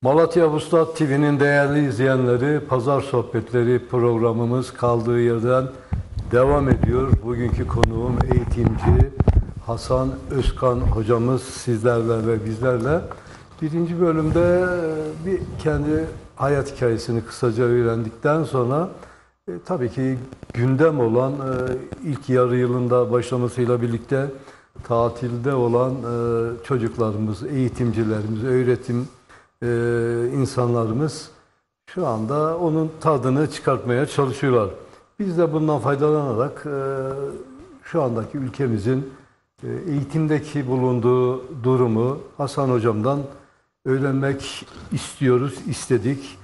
Malatya Vuslat TV'nin değerli izleyenleri, Pazar Sohbetleri programımız kaldığı yerden devam ediyor. Bugünkü konuğum eğitimci Hasan Özkan hocamız sizlerle ve bizlerle. Birinci bölümde bir kendi hayat hikayesini kısaca öğrendikten sonra tabii ki gündem olan ilk yarı yılında başlamasıyla birlikte tatilde olan çocuklarımız, eğitimcilerimiz, öğretim insanlarımız şu anda onun tadını çıkartmaya çalışıyorlar. Biz de bundan faydalanarak şu andaki ülkemizin eğitimdeki bulunduğu durumu Hasan hocamdan öğrenmek istiyoruz, istedik.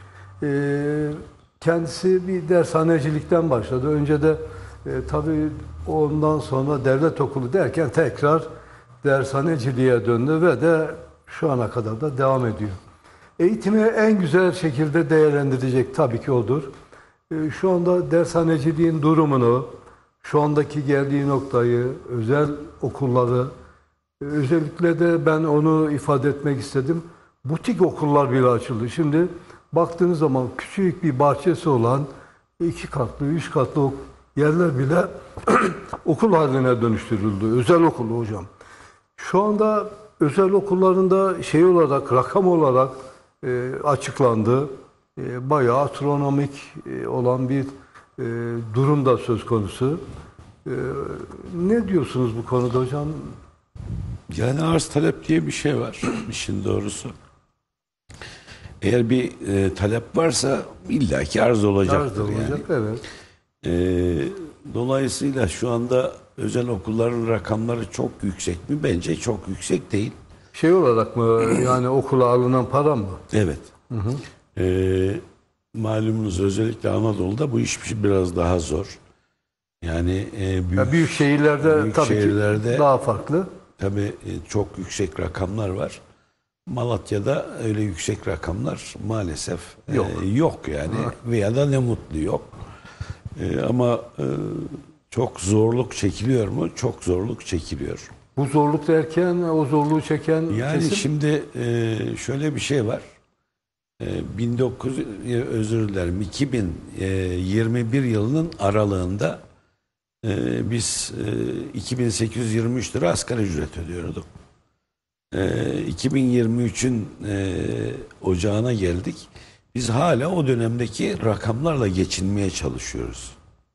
Kendisi bir dershanecilikten başladı. Önce de tabii ondan sonra devlet okulu derken tekrar dershaneciliğe döndü ve de şu ana kadar da devam ediyor. Eğitimi en güzel şekilde değerlendirecek tabii ki odur. Şu anda dershaneciliğin durumunu, şu andaki geldiği noktayı, özel okulları, özellikle de ben onu ifade etmek istedim. Butik okullar bile açıldı. Şimdi baktığınız zaman küçük bir bahçesi olan 2 katlı, 3 katlı yerler bile okul haline dönüştürüldü. Özel okul hocam. Şu anda özel okullarında şey olarak, rakam olarak açıklandı. Bayağı astronomik olan bir durum da söz konusu. Ne diyorsunuz bu konuda hocam? Yani arz talep diye bir şey var işin doğrusu. Eğer bir talep varsa illaki arz olacaktır. Arz olacak, yani. Evet. Dolayısıyla şu anda özel okulların rakamları çok yüksek mi? Bence çok yüksek değil. Şey olarak mı yani okula alınan para mı? Evet. Hı hı. Malumunuz özellikle Anadolu'da bu iş biraz daha zor. Yani büyük şehirlerde tabii şehirlerde ki daha farklı. Tabii çok yüksek rakamlar var. Malatya'da öyle yüksek rakamlar maalesef yok yani. Veya da ne mutlu yok. Ama çok zorluk çekiliyor mu? Çok zorluk çekiliyor. Bu zorluk derken o zorluğu çeken yani kesim? Şimdi şöyle bir şey var. 2021 yılının aralığında biz 2823 lira asgari ücret ödüyorduk. 2023'ün ocağına geldik. Biz hala o dönemdeki rakamlarla geçinmeye çalışıyoruz.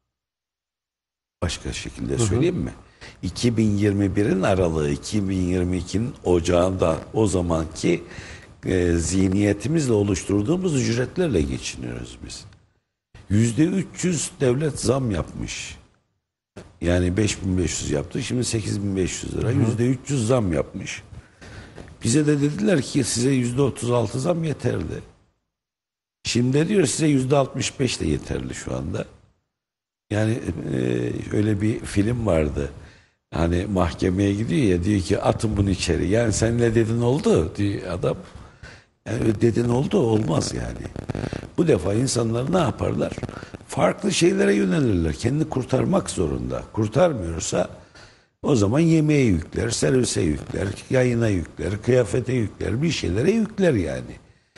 Başka şekilde söyleyeyim mi? 2021'in aralığı, 2022'nin ocağında o zamanki zihniyetimizle oluşturduğumuz ücretlerle geçiniyoruz biz. %300 devlet zam yapmış. Yani 5.500 yaptı. Şimdi 8.500 lira. %300 zam yapmış. Bize de dediler ki size %36 zam yeterli. Şimdi diyor size %65 de yeterli şu anda. Yani öyle bir film vardı. Hani mahkemeye gidiyor ya, diyor ki atın bunu içeri. Yani sen ne dedin oldu diyor adam. Yani dedin oldu olmaz yani. Bu defa insanlar ne yaparlar? Farklı şeylere yönelirler. Kendini kurtarmak zorunda. Kurtarmıyorsa o zaman yemeğe yükler, servise yükler, yayına yükler, kıyafete yükler, bir şeylere yükler yani.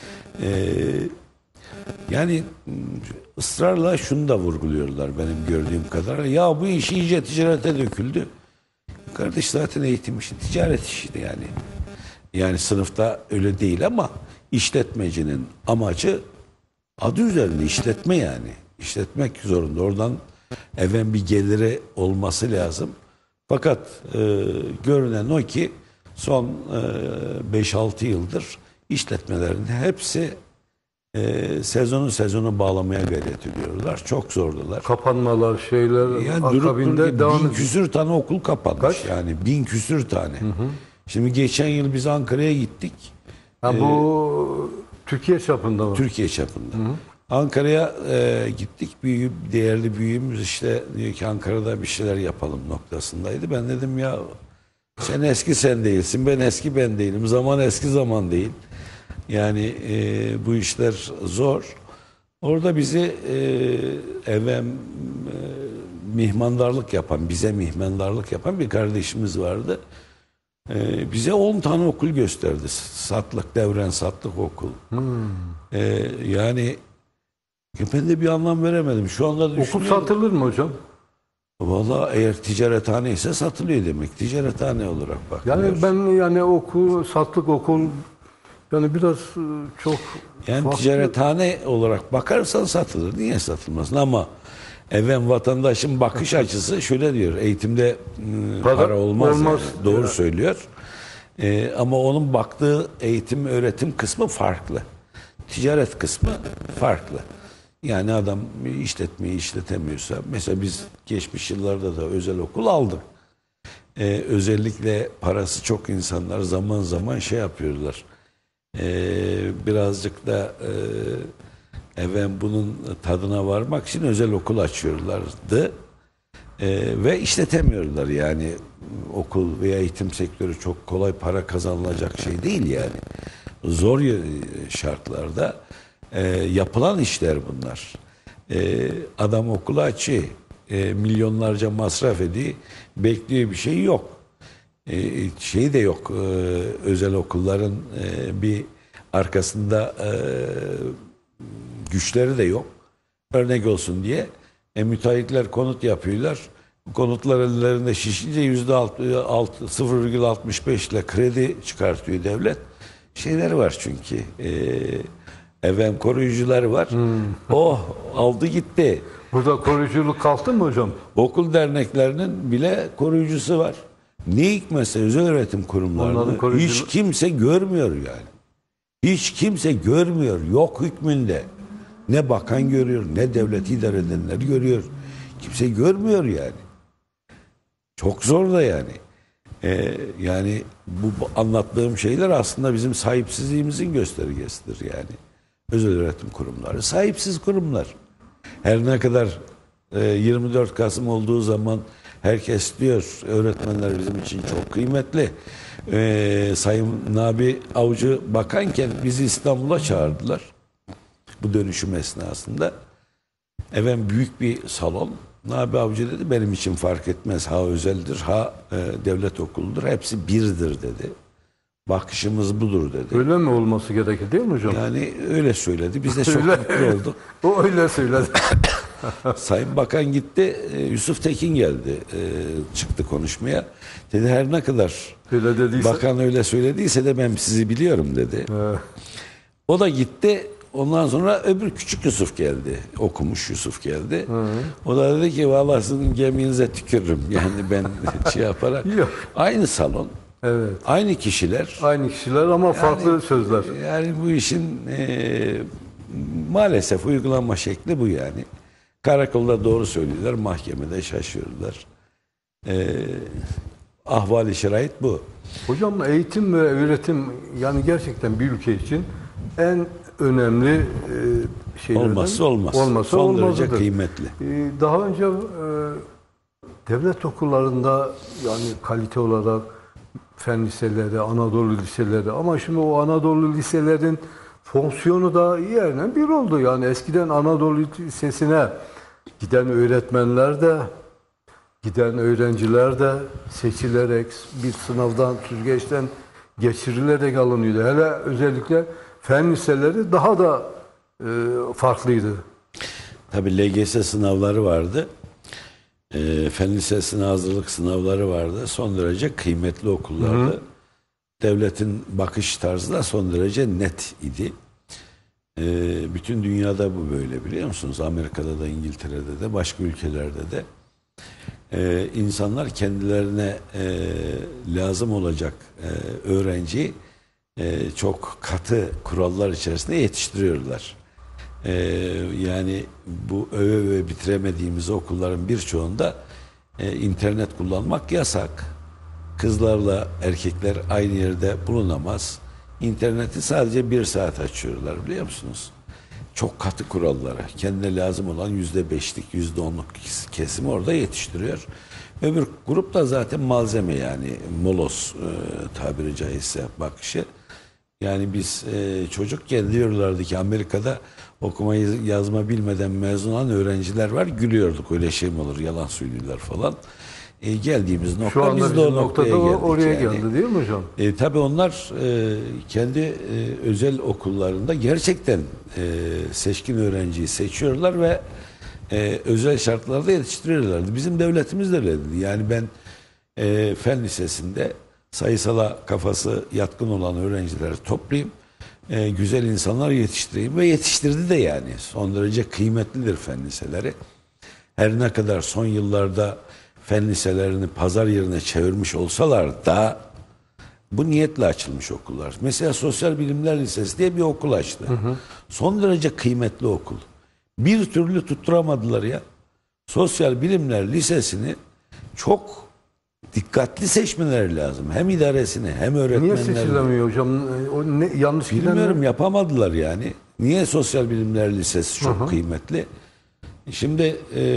Yani ısrarla şunu da vurguluyorlar benim gördüğüm kadarıyla. Ya bu iş iyice ticarete döküldü. Kardeş zaten eğitim işi, ticaret işiydi yani. Yani sınıfta öyle değil ama işletmecinin amacı adı üzerinde işletme yani. İşletmek zorunda. Oradan bir geliri olması lazım. Fakat görünen o ki son 5-6 yıldır işletmelerin hepsi sezonu bağlamaya gayret ediyorlar. Çok zordular. Kapanmalar, şeyler yani akabinde devam ediyor. 1000 küsür tane okul kapanmış. Kaç? Yani 1000 küsür tane. Şimdi geçen yıl biz Ankara'ya gittik. Bu Türkiye çapında mı? Türkiye çapında. Ankara'ya gittik. Değerli büyüğümüz işte diyor ki Ankara'da bir şeyler yapalım noktasındaydı. Ben dedim ya sen eski sen değilsin, ben eski ben değilim. Zaman eski zaman değil. Yani bu işler zor. Orada bizi mihmandarlık yapan, bize mihmandarlık yapan bir kardeşimiz vardı. Bize 10 tane okul gösterdi. Satlık, Devren Satlık Okul. Yani ben de bir anlam veremedim. Şu anda Okul düşünüyorum. satılır mı hocam? Valla eğer ticarethane ise satılıyor demek. Ticarethane olarak bakılıyor. Yani ben yani okul, satlık okul yani biraz çok Yani farklı. ticarethane olarak bakarsan satılır. Niye satılmasın? Ama vatandaşın bakış açısı şöyle diyor. Eğitimde para olmaz. olmaz. Yani. Doğru söylüyor. Ama onun baktığı eğitim, öğretim kısmı farklı. Ticaret kısmı farklı. Yani adam işletmeyi işletemiyorsa, mesela biz geçmiş yıllarda da özel okul aldık. Özellikle parası çok insanlar zaman zaman şey yapıyorlar. Birazcık da bunun tadına varmak için özel okul açıyorlardı. Ve işletemiyorlar yani. Okul veya eğitim sektörü çok kolay para kazanılacak şey değil yani. Zor şartlarda yapılan işler bunlar. Adam okulu açıyor, milyonlarca masraf ediyor, bekliyor bir şey yok. Şey de yok, özel okulların bir arkasında güçleri de yok. Örnek olsun diye müteahhitler konut yapıyorlar. Konutlar ellerinde şişince %0,65 ile kredi çıkartıyor devlet. Şeyler var çünkü. Koruyucular var. Oh, aldı gitti. Burada koruyuculuk kalktı mı hocam? Okul derneklerinin bile koruyucusu var. Ne hikmetse özel öğretim kurumlarını hiç kimse görmüyor yani. Hiç kimse görmüyor. Yok hükmünde. Ne bakan görüyor, ne devleti idare edenler görüyor. Kimse görmüyor yani. Çok zor da yani. Yani bu anlattığım şeyler aslında bizim sahipsizliğimizin göstergesidir yani. Özel öğretim kurumları sahipsiz kurumlar. Her ne kadar 24 Kasım olduğu zaman herkes diyor öğretmenler bizim için çok kıymetli. Sayın Nabi Avcı bakanken bizi İstanbul'a çağırdılar. Bu dönüşüm esnasında. Büyük bir salon. Nabi Avcı dedi benim için fark etmez. Ha özeldir, ha devlet okuludur. Hepsi birdir dedi. Bakışımız budur dedi. Öyle mi olması gerekir değil mi hocam? Yani öyle söyledi. Biz de çok mutlu olduk. O öyle söyledi. Sayın Bakan gitti. Yusuf Tekin geldi. Çıktı konuşmaya. Dedi her ne kadar Öyle dediyse. bakan öyle söylediyse de ben sizi biliyorum dedi. O da gitti. Ondan sonra öbür küçük Yusuf geldi. Okumuş Yusuf geldi. O da dedi ki vallahi sizin gemiinize tükürürüm. Yani ben şey yaparak. Yok. Aynı salon. Evet. Aynı kişiler. Aynı kişiler ama farklı sözler. Yani bu işin maalesef uygulanma şekli bu yani. Karakolda doğru söylüyorlar, mahkemede şaşıyorlar. Ahvali şerait bu. Hocam eğitim ve öğretim yani gerçekten bir ülke için en önemli şeylerden Olmazsa olmaz. Olmazsa Son derece olmazıdır. kıymetli. Daha önce devlet okullarında yani kalite olarak fen liseleri, Anadolu liseleri ama şimdi o Anadolu liselerin fonksiyonu da yerine bir oldu. Yani eskiden Anadolu Lisesi'ne giden öğretmenler de giden öğrenciler de seçilerek bir sınavdan, süzgeçten geçirilerek alınıyordu. Hele özellikle fen liseleri daha da farklıydı. Tabii LGS sınavları vardı. Fen lisesine hazırlık sınavları vardı. Son derece kıymetli okullardı. Devletin bakış tarzı da son derece net idi. Bütün dünyada bu böyle biliyor musunuz? Amerika'da da, İngiltere'de de, başka ülkelerde de. İnsanlar kendilerine lazım olacak öğrenciyi çok katı kurallar içerisinde yetiştiriyorlar. Yani bu öve bitiremediğimiz okulların birçoğunda internet kullanmak yasak. Kızlarla erkekler aynı yerde bulunamaz. İnterneti sadece 1 saat açıyorlar biliyor musunuz? Çok katı kurallara. Kendine lazım olan %5'lik, %10'luk kesimi orada yetiştiriyor. Öbür grup da zaten malzeme yani molos tabiri caizse bakışı. Yani biz çocukken diyorlardı ki Amerika'da okuma yazma bilmeden mezun olan öğrenciler var. Gülüyorduk öyle şey mi olur yalan söylüyorlar falan. Geldiğimiz nokta Şu anda biz de bizim o noktaya noktada geldik. oraya yani. geldi değil mi hocam? Tabii onlar kendi özel okullarında gerçekten seçkin öğrenciyi seçiyorlar ve özel şartlarda yetiştiriyorlardı. Bizim devletimiz de öyleydi. Yani ben fen lisesinde sayısala kafası yatkın olan öğrencileri toplayayım, güzel insanlar yetiştireyim ve yetiştirdi de yani. Son derece kıymetlidir fen liseleri. Her ne kadar son yıllarda fen liselerini pazar yerine çevirmiş olsalar da bu niyetle açılmış okullar. Mesela Sosyal Bilimler Lisesi diye bir okul açtı. Son derece kıymetli okul. Bir türlü tutturamadılar ya. Sosyal Bilimler Lisesi'ni çok dikkatli seçmeleri lazım. Hem idaresini hem Niye öğretmenlerini. seçilemiyor hocam? O yanlış giden Bilmiyorum, ne? yapamadılar yani. Niye Sosyal Bilimler Lisesi çok kıymetli? Şimdi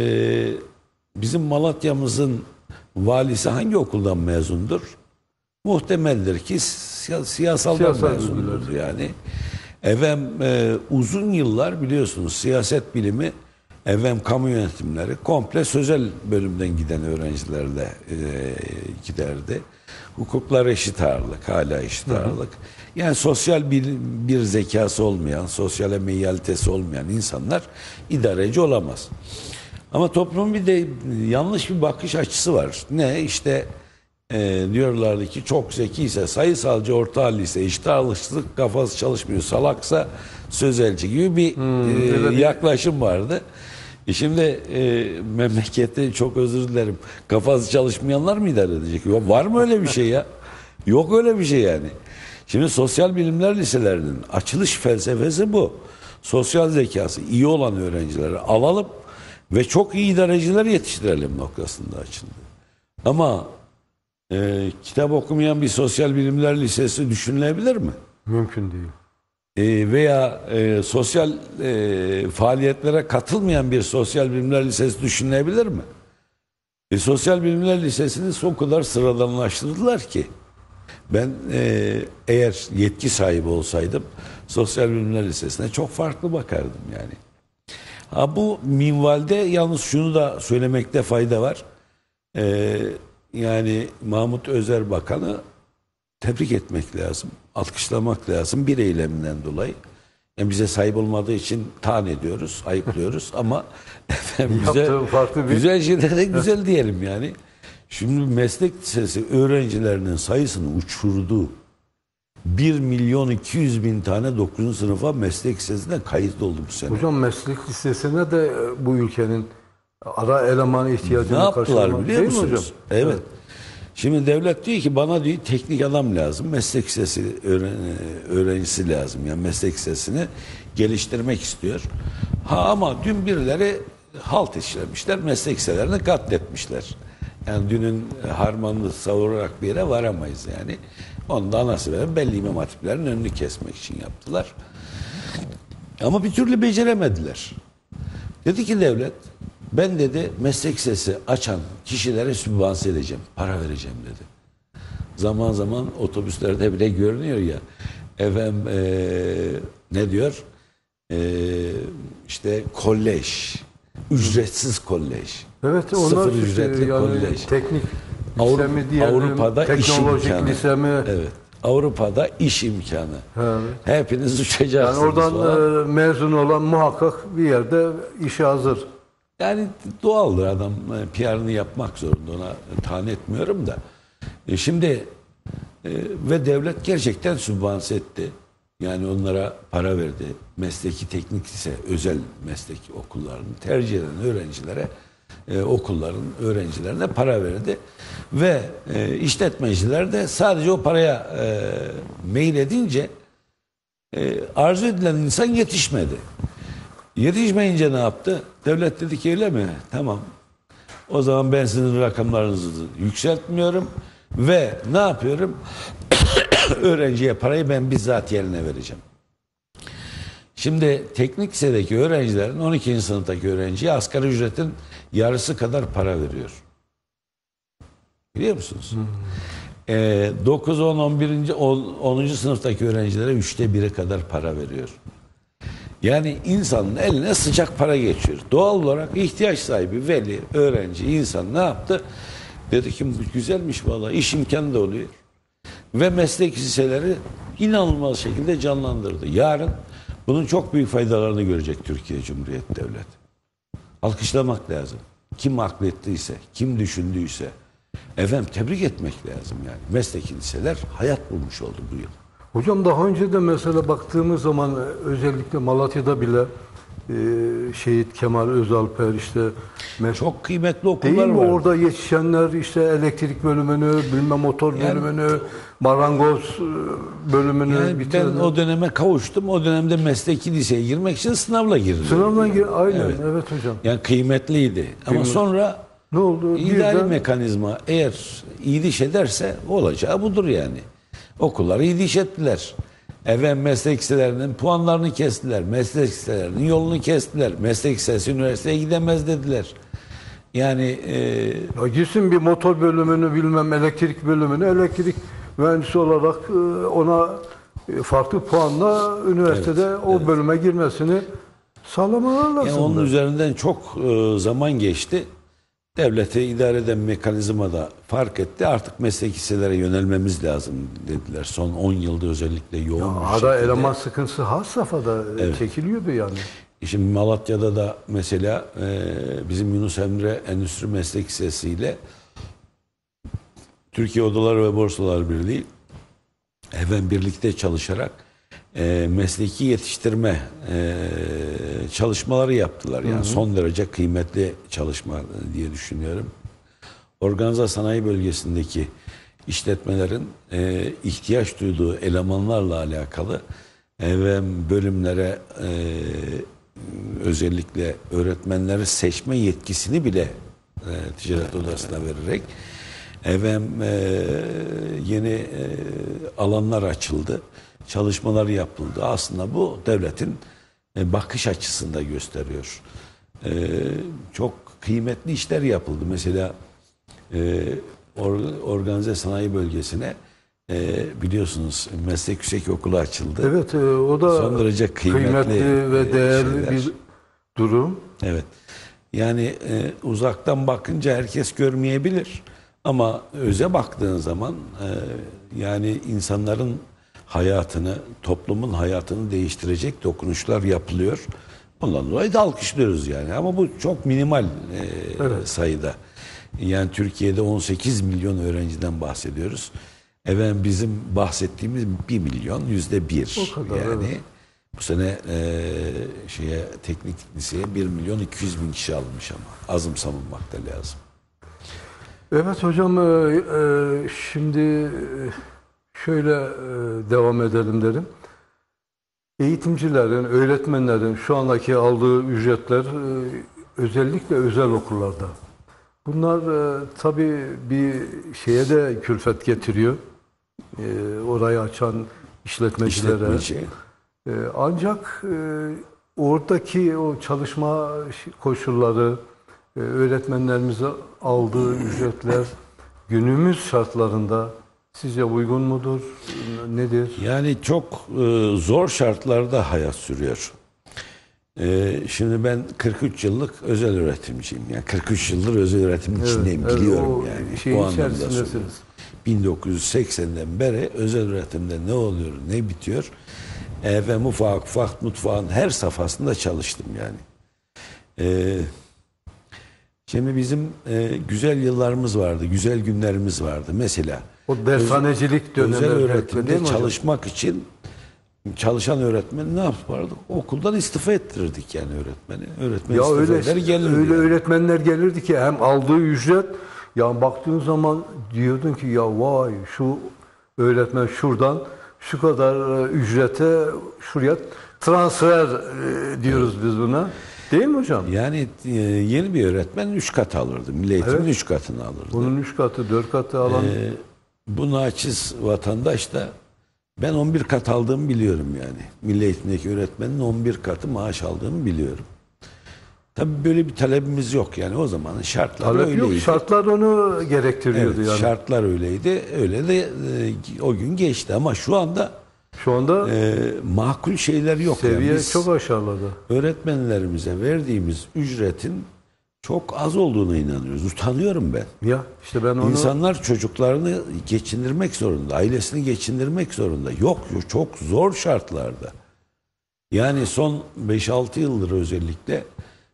bizim Malatya'mızın valisi hangi okuldan mezundur? Muhtemeldir ki siyasaldan Siyasal mezundur yani. Efendim uzun yıllar biliyorsunuz siyaset bilimi, kamu yönetimleri komple sözel bölümden giden öğrencilerle giderdi. Hukuklar eşit ağırlık, hala eşit ağırlık. Yani sosyal bir zekası olmayan, sosyal meyyalitesi olmayan insanlar idareci olamaz. Ama toplumun bir de yanlış bir bakış açısı var. Ne? İşte diyorlardı ki çok zekiyse sayısalcı, orta hallise eşit ağırlıkçılık, kafası çalışmıyor, salaksa sözelci gibi bir yaklaşım vardı. Şimdi memlekette çok özür dilerim, kafası çalışmayanlar mı idare edecek? Yok, var mı öyle bir şey ya? Yok öyle bir şey yani. Şimdi sosyal bilimler liselerinin açılış felsefesi bu. Sosyal zekası iyi olan öğrencileri alalım ve çok iyi idareciler yetiştirelim noktasında açıldı. Ama kitap okumayan bir sosyal bilimler lisesi düşünülebilir mi? Mümkün değil. Veya sosyal faaliyetlere katılmayan bir sosyal bilimler lisesi düşünülebilir mi? Sosyal bilimler lisesini o kadar sıradanlaştırdılar ki ben eğer yetki sahibi olsaydım sosyal bilimler lisesine çok farklı bakardım yani. Ha, bu minvalde yalnız şunu da söylemekte fayda var. Yani Mahmut Özer Bakanı tebrik etmek lazım, alkışlamak lazım bir eyleminden dolayı. Yani bize sahip olmadığı için taan ediyoruz, ayıplıyoruz ama efendim güzel şeylere güzel diyelim yani. Şimdi meslek lisesi öğrencilerinin sayısını uçurdu. 1.200.000 tane 9. sınıfa meslek lisesine kayıt oldu bu sene. Hocam meslek lisesine de bu ülkenin ara eleman ihtiyacını ne yaptılar karşılamak biliyor değil mi musunuz? hocam? Evet. Şimdi devlet diyor ki bana diyor teknik adam lazım. Meslek lisesi öğrencisi lazım. Yani meslek lisesini geliştirmek istiyor. Ama dün birileri halt işlemişler. Meslek liselerini katletmişler. Yani dünün harmanını savurarak bir yere varamayız yani. Ondan ana sebep belli imam hatiplerin önünü kesmek için yaptılar. Ama bir türlü beceremediler. Dedi ki devlet, ben dedi meslek lisesi açan kişilere sübvanse edeceğim, para vereceğim dedi. Zaman zaman otobüslerde bile görünüyor ya. Efendim ne diyor? İşte kolej, ücretsiz kolej. Evet, onlar sıfır ücretli yani kolej. teknik lise mi diyelim, Avrupa'da teknolojik iş imkanı. lise mi? Evet. Avrupa'da iş imkanı. Evet. Hepiniz Yani uçacaksınız oradan falan. mezun olan muhakkak bir yerde işe hazır. Yani doğaldır, adam PR'ını yapmak zorunda, ona taan etmiyorum da. Şimdi ve devlet gerçekten sübvanse etti. Yani onlara para verdi. Mesleki teknik lise, özel meslek okullarını tercih eden öğrencilere okulların öğrencilerine para verdi. Ve işletmeciler de sadece o paraya meyledince arzu edilen insan yetişmedi. Yetişmeyince ne yaptı? Devlet dedi ki öyle mi? Tamam. O zaman ben sizin rakamlarınızı yükseltmiyorum ve ne yapıyorum? Öğrenciye parayı ben bizzat yerine vereceğim. Şimdi teknik lisedeki öğrencilerin 12. sınıftaki öğrenciye asgari ücretin yarısı kadar para veriyor. Biliyor musunuz? 9, 10, 11. 10. sınıftaki öğrencilere 1/3 kadar para veriyor. Yani insanın eline sıcak para geçiyor. Doğal olarak ihtiyaç sahibi veli, öğrenci, insan ne yaptı? Dedi ki bu güzelmiş vallahi, iş imkanı da oluyor. Ve meslek liseleri inanılmaz şekilde canlandırdı. Yarın bunun çok büyük faydalarını görecek Türkiye Cumhuriyeti Devleti. Alkışlamak lazım. Kim aklettiyse, kim düşündüyse. Efendim tebrik etmek lazım yani. Meslek liseler hayat bulmuş oldu bu yıl. Hocam daha önce de mesela baktığımız zaman özellikle Malatya'da bile Şehit Kemal Özalper işte Çok kıymetli değil okullar mi var. orada yetişenler işte elektrik bölümünü, bilmem motor bölümünü, marangoz bölümünü Yani ben bitirenler. o döneme kavuştum. O dönemde mesleki liseye girmek için sınavla girdim. Sınavdan aynen Evet. evet hocam. Yani kıymetliydi. Ama sonra Ne oldu? İdari Birden mekanizma eğer iyi diş ederse olacağı budur yani. Okullar iyi diş ettiler. Efendim meslek liselerinin puanlarını kestiler. Meslek liselerinin yolunu kestiler. Meslek lisesi üniversiteye gidemez dediler. Yani ya gitsin bir motor bölümünü bilmem elektrik bölümünü elektrik mühendisi olarak ona farklı puanla üniversitede o bölüme girmesini sağlamalar lazım. yani onun üzerinden çok zaman geçti. Devlete idare eden mekanizma da fark etti. Artık meslek liselere yönelmemiz lazım dediler. Son 10 yılda özellikle yoğun bir Ara şekilde. eleman sıkıntısı has safhada çekiliyordu yani. Şimdi Malatya'da da mesela bizim Yunus Emre Endüstri Meslek Lisesi ile Türkiye Odalar ve Borsalar Birliği birlikte çalışarak mesleki yetiştirme çalışmaları yaptılar. Yani son derece kıymetli çalışma diye düşünüyorum. Organize sanayi bölgesindeki işletmelerin ihtiyaç duyduğu elemanlarla alakalı ve bölümlere özellikle öğretmenleri seçme yetkisini bile ticaret odasına vererek yeni alanlar açıldı. Çalışmalar yapıldı. Aslında bu devletin bakış açısını da gösteriyor. Çok kıymetli işler yapıldı. Mesela organize sanayi bölgesine biliyorsunuz meslek yüksekokulu açıldı. Evet o da Son derece kıymetli ve değerli şeyler. bir durum. Evet. Yani uzaktan bakınca herkes görmeyebilir. Ama öze baktığın zaman yani insanların hayatını, toplumun hayatını değiştirecek dokunuşlar yapılıyor. Ondan dolayı da alkışlıyoruz yani. Ama bu çok minimal sayıda. Yani Türkiye'de 18 milyon öğrenciden bahsediyoruz. Bizim bahsettiğimiz 1 milyon, %1. O kadar, yani evet. bu sene teknik liseye 1 milyon 200 bin kişi almış ama azımsanılmak da lazım. Evet hocam şimdi şöyle devam edelim derim. Eğitimcilerin, öğretmenlerin şu andaki aldığı ücretler özellikle özel okullarda. Bunlar tabii bir şeye de külfet getiriyor. Orayı açan işletmecilere. İşletmeci. Ancak oradaki o çalışma koşulları, öğretmenlerimize aldığı ücretler günümüz şartlarında sizce uygun mudur? Nedir? Yani çok zor şartlarda hayat sürüyor. Şimdi ben 43 yıllık özel öğretimciyim. Yani 43 yıldır özel öğretimin içindeyim. Biliyorum o yani. şeyin O anlamda içerisindesiniz. söylüyorum. 1980'den beri özel öğretimde ne oluyor, ne bitiyor? Ufak mutfağın her safhasında çalıştım yani. Şimdi bizim güzel yıllarımız vardı, güzel günlerimiz vardı. Mesela O dershanecilik dönemi. özel değil öğretimde mi hocam? çalışmak için çalışan öğretmen ne yapardık? Okuldan istifa ettirirdik yani öğretmeni. Öğretmen Ya istifaları gelirdi. öyle yani. öğretmenler gelirdi ki hem aldığı ücret ya baktığın zaman diyordun ki ya vay şu öğretmen şuradan şu kadar ücrete şuraya transfer diyoruz biz buna. Değil mi hocam? Yani yeni bir öğretmen 3 kat alırdı. Milli Eğitim'in 3 katını alırdı. Bunun 3 katı 4 katı alan Bu naçiz vatandaş da ben 11 kat aldığımı biliyorum yani. Milli Eğitim'deki öğretmenin 11 katı maaş aldığımı biliyorum. Tabii böyle bir talebimiz yok yani o zamanın şartları talep öyleydi. yok. Şartlar onu gerektiriyordu Evet, yani. şartlar öyleydi. Öyle de o gün geçti ama şu anda Şu anda makul şeyler yok. seviye Yani biz çok aşağıladı. öğretmenlerimize verdiğimiz ücretin çok az olduğuna inanıyoruz. Utanıyorum ben. Ya işte ben onu İnsanlar çocuklarını geçindirmek zorunda, ailesini geçindirmek zorunda. Yok, çok zor şartlarda. Yani son 5-6 yıldır özellikle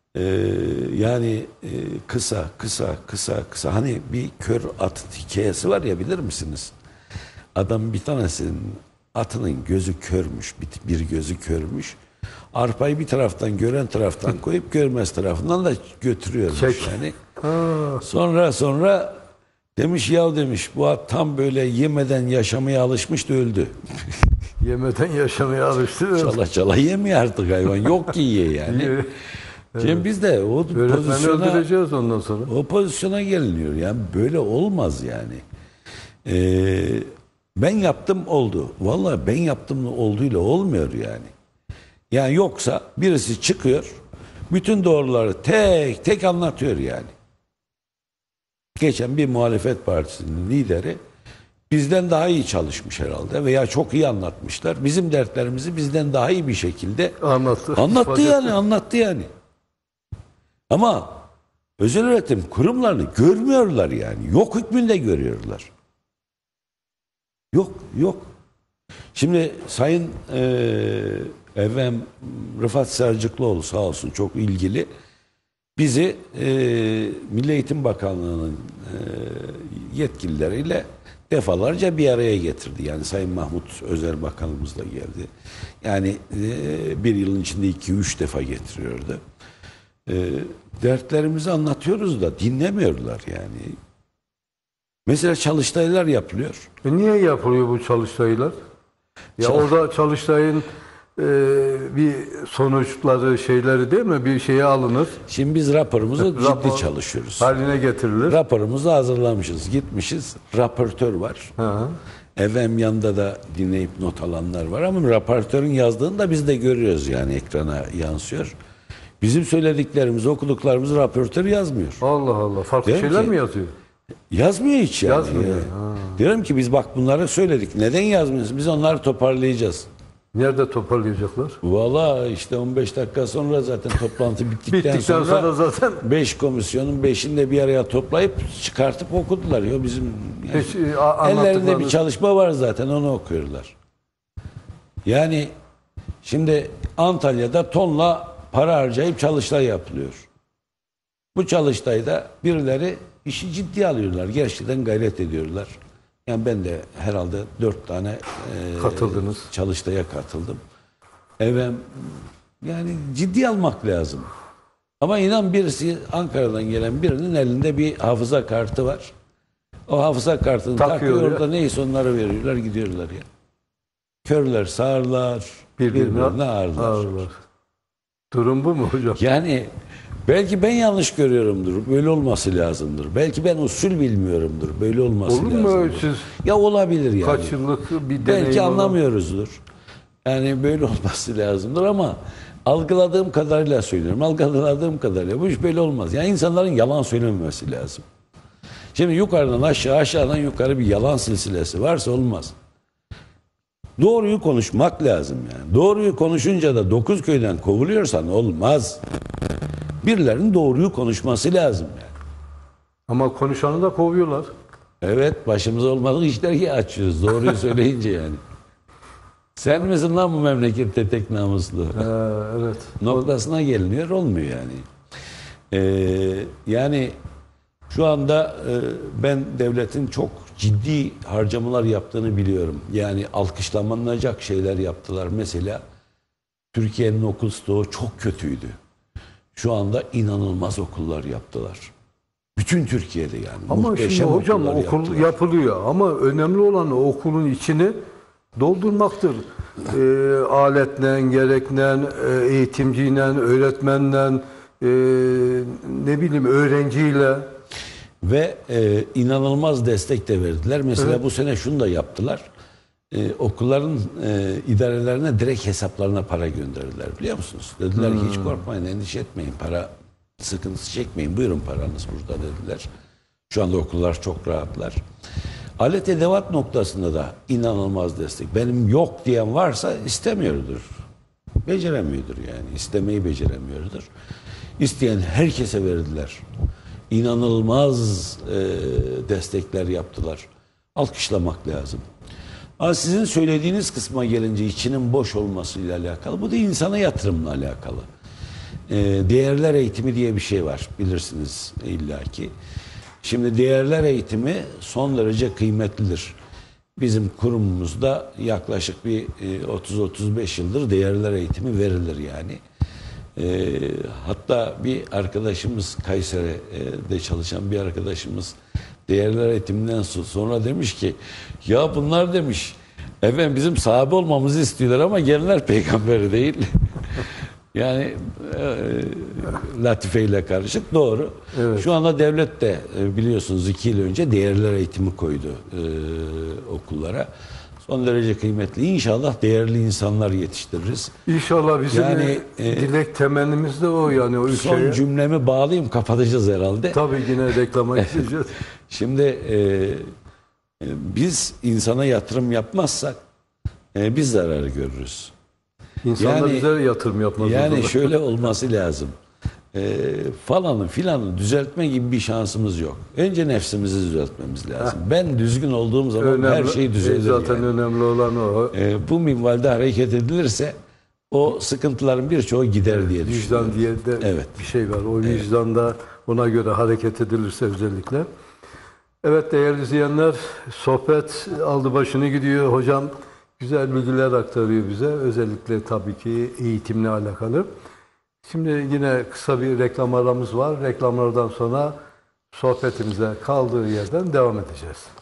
kısa hani bir kör at hikayesi var ya, bilir misiniz? Adam bir tanesinin atının gözü körmüş, bir gözü körmüş. Arpayı bir taraftan gören taraftan koyup görmez tarafından da götürüyormuş yani. Sonra demiş ya, demiş bu at tam böyle yemeden yaşamaya alışmış da öldü. yemeden yaşamaya alıştı. Çala yemiyor artık hayvan. Yok ki yiye yani. Şimdi biz de o Öğretmeni öldüreceğiz ondan sonra. o pozisyona geliniyor. Yani böyle olmaz yani. Ben yaptım oldu. Vallahi ben yaptım olduğuyla olmuyor yani. Yani yoksa birisi çıkıyor, bütün doğruları tek tek anlatıyor yani. Geçen bir muhalefet partisinin lideri bizden daha iyi çalışmış herhalde veya çok iyi anlatmışlar. Bizim dertlerimizi bizden daha iyi bir şekilde anlattı yani. Ama özel öğretim kurumlarını görmüyorlar yani. Yok hükmünde görüyorlar. Yok. Şimdi Sayın Rıfat Serciklıoğlu sağ olsun çok ilgili. Bizi Milli Eğitim Bakanlığı'nın yetkilileriyle defalarca bir araya getirdi. Yani Sayın Mahmut Özer Bakanımız da geldi. Yani bir yılın içinde 2-3 defa getiriyordu. Dertlerimizi anlatıyoruz da dinlemiyorlar yani. Mesela çalıştaylar yapılıyor. Niye yapılıyor bu çalıştaylar? Ya orada çalıştayın bir sonuçları şeyleri değil mi? Bir şeye alınır. Şimdi biz raporumuzu ciddi çalışıyoruz. Haline getirilir. Raporumuzu hazırlamışız. Gitmişiz. Raportör var. Yanında da dinleyip not alanlar var ama raportörün yazdığını da biz de görüyoruz yani, ekrana yansıyor. Bizim söylediklerimizi, okuduklarımızı raportör yazmıyor. Allah Allah. Farklı şeyler mi yazıyor? Yazmıyor hiç yani. Yazmıyor. Diyorum ki biz bak bunları söyledik. Neden yazmıyorsunuz? Biz onları toparlayacağız. Nerede toparlayacaklar? Valla işte 15 dakika sonra zaten toplantı bittikten sonra zaten 5 komisyonun 5'ini de bir araya toplayıp çıkartıp okudular. Ya bizim yani, ellerinde bir çalışma var zaten, onu okuyorlar. Yani şimdi Antalya'da tonla para harcayıp çalıştay yapılıyor. Bu çalıştayda birileri işi ciddiye alıyorlar. Gerçekten gayret ediyorlar. Yani ben de herhalde 4 tane katıldınız. Çalıştay'a katıldım. Yani ciddiye almak lazım. Ama inan birisi, Ankara'dan gelen birinin elinde bir hafıza kartı var. O hafıza kartını takıyor orada, neyse onları veriyorlar, gidiyorlar ya. Körler sağırlar, birbirine ağırlar. Durum bu mu hocam? Yani belki ben yanlış görüyorumdur. Böyle olması lazımdır. Belki ben usul bilmiyorumdur. Böyle olması lazımdır. Olur mu siz? Ya olabilir yani. Kaç yıllık bir deneyim. Belki anlamıyoruzdur. Yani böyle olması lazımdır ama algıladığım kadarıyla söylüyorum. Algıladığım kadarıyla bu iş böyle olmaz. Yani insanların yalan söylememesi lazım. Şimdi yukarıdan aşağı, aşağıdan yukarı bir yalan silsilesi varsa olmaz. Doğruyu konuşmak lazım yani. Doğruyu konuşunca da 9 köyden kovuluyorsan olmaz. Birilerinin doğruyu konuşması lazım yani. Ama konuşanı da kovuyorlar. Evet, başımıza olmadık işler açıyoruz doğruyu söyleyince yani. Sen misin lan bu memlekette tek namuslu? Evet. Noktasına geliniyor, olmuyor yani. Yani şu anda ben devletin çok ciddi harcamalar yaptığını biliyorum. Yani alkışlanacak şeyler yaptılar. Mesela Türkiye'nin okul stoğu çok kötüydü. Şu anda inanılmaz okullar yaptılar. Bütün Türkiye'de yani. Ama şimdi hocam okul yapılıyor ama önemli olan o okulun içini doldurmaktır. Aletle, gerekle, eğitimciyle, öğretmenle, ne bileyim öğrenciyle. Ve inanılmaz destek de verdiler. Mesela bu sene şunu da yaptılar. Okulların idarelerine direkt hesaplarına para gönderdiler, biliyor musunuz? Dediler ki hiç korkmayın, endişe etmeyin, para sıkıntısı çekmeyin, buyurun paranız burada dediler. Şu anda okullar çok rahatlar. Alet edevat noktasında da inanılmaz destek. Benim yok diyen varsa istemiyordur. Beceremiyordur yani. İstemeyi beceremiyordur. İsteyen herkese verdiler. İnanılmaz destekler yaptılar. Alkışlamak lazım. Ama sizin söylediğiniz kısma gelince içinin boş olmasıyla alakalı. Bu da insana yatırımla alakalı. Değerler eğitimi diye bir şey var. Bilirsiniz illaki. Şimdi değerler eğitimi son derece kıymetlidir. Bizim kurumumuzda yaklaşık bir 30-35 yıldır değerler eğitimi verilir yani. Hatta bir arkadaşımız Kayseri'de çalışan bir arkadaşımız değerler eğitiminden sonra demiş ki ya bunlar demiş efendim bizim sahabe olmamızı istiyorlar ama gelenler peygamberi değil. Yani latifeyle karışık doğru. Evet. Şu anda devlet de biliyorsunuz 2 yıl önce değerler eğitimi koydu okullara. Son derece kıymetli. İnşallah değerli insanlar yetiştiririz. İnşallah bizim Yani, dilek temennimiz de o yani o ülkeye. Son cümlemi bağlayayım kapatacağız herhalde. Tabii yine reklama gideceğiz. Şimdi biz insana yatırım yapmazsak biz zarar görürüz. İnsanlar Yani- bize yatırım yapmaz. Yani şöyle olması lazım. Falanı filanı düzeltme gibi bir şansımız yok. Önce nefsimizi düzeltmemiz lazım. Ben düzgün olduğum zaman her şey düzelir. Zaten yani. önemli olan o. Bu minvalde hareket edilirse o sıkıntıların birçoğu gider diye düşünüyorum. Vicdan diye de Evet. bir şey var. O vicdanda ona göre hareket edilirse özellikle. Evet değerli izleyenler, sohbet aldı başını gidiyor. Hocam güzel bilgiler aktarıyor bize. Özellikle tabii ki eğitimle alakalı. Şimdi yine kısa bir reklam aramız var. Reklamlardan sonra sohbetimize kaldığı yerden devam edeceğiz.